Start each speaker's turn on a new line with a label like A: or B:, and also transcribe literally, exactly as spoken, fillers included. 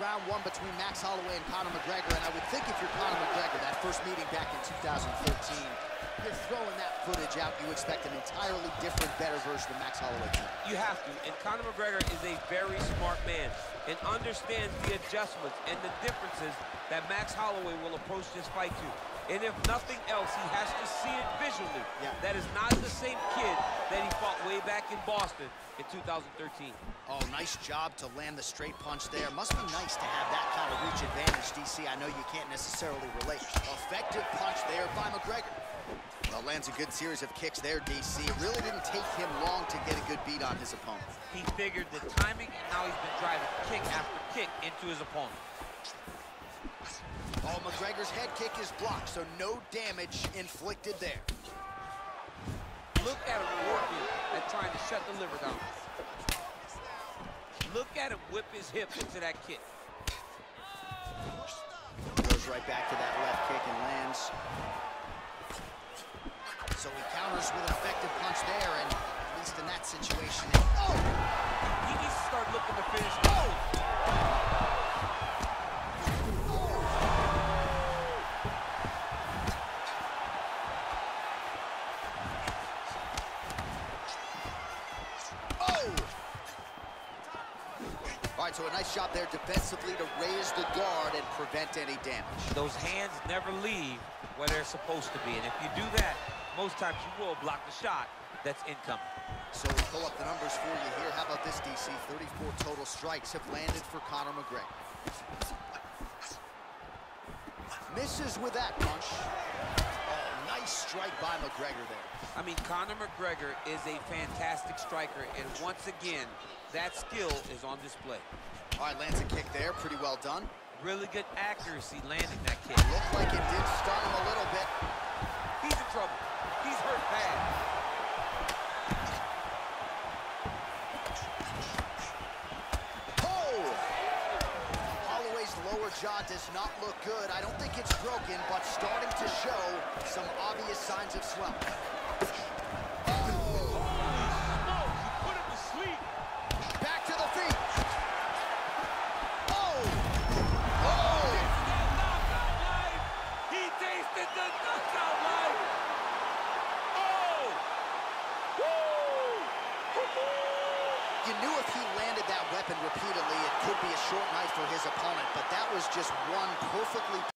A: round one between Max Holloway and Conor McGregor, and I would think if you're Conor McGregor, that first meeting back in two thousand thirteen, you're throwing that footage out, you expect an entirely different, better version of Max Holloway.
B: You have to, and Conor McGregor is a very smart man and understands the adjustments and the differences that Max Holloway will approach this fight to. And if nothing else, he has to see it visually. Yeah. That is not the same kid that he fought way back in Boston in two thousand thirteen.
A: Oh, nice job to land the straight punch there. Must be nice to have that kind of reach advantage, D C. I know you can't necessarily relate. Effective punch there by McGregor. Well, lands a good series of kicks there, D C. It really didn't take him long to get a good beat on his opponent.
B: He figured the timing, and now he's been driving kick after kick into his opponent.
A: Oh, McGregor's head kick is blocked, so no damage inflicted there.
B: Look at him working at trying to shut the liver down. Look at him whip his hip into that kick.
A: Goes right back to that left kick and lands. So he counters with an effective punch there, and at least in that situation, it, oh!
B: He needs to start looking to finish. Oh!
A: All right, so a nice shot there defensively to raise the guard and prevent any damage.
B: Those hands never leave where they're supposed to be, and if you do that, most times you will block the shot that's incoming.
A: So we pull up the numbers for you here. How about this, D C? thirty-four total strikes have landed for Conor McGregor. Misses with that punch. Oh, nice strike by McGregor there.
B: I mean, Conor McGregor is a fantastic striker, and once again, that skill is on display.
A: All right, lands a kick there, pretty well done.
B: Really good accuracy landing that kick.
A: Looked like it did stun him a little bit.
B: He's in trouble. He's hurt bad.
A: Oh! Holloway's lower jaw does not look good. I don't think it's broken, but starting to show some obvious signs of swelling. You knew if he landed that weapon repeatedly, it could be a short night for his opponent, but that was just one perfectly